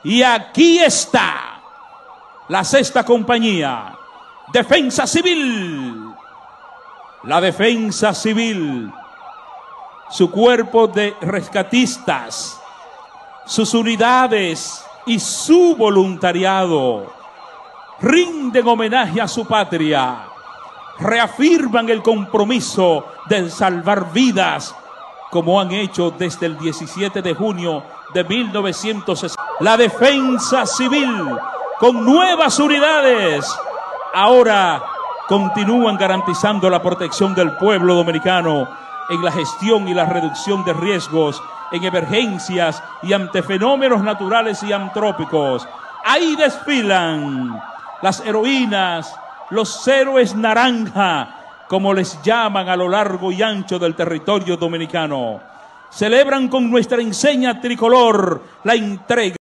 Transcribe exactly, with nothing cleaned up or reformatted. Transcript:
Y aquí está la sexta compañía, Defensa Civil. La Defensa Civil, su cuerpo de rescatistas, sus unidades y su voluntariado rinden homenaje a su patria, reafirman el compromiso de salvar vidas como han hecho desde el diecisiete de junio de mil novecientos sesenta. La Defensa Civil con nuevas unidades ahora continúan garantizando la protección del pueblo dominicano en la gestión y la reducción de riesgos en emergencias y ante fenómenos naturales y antrópicos. Ahí desfilan las heroínas, los héroes naranja, como les llaman a lo largo y ancho del territorio dominicano. Celebran con nuestra enseña tricolor la entrega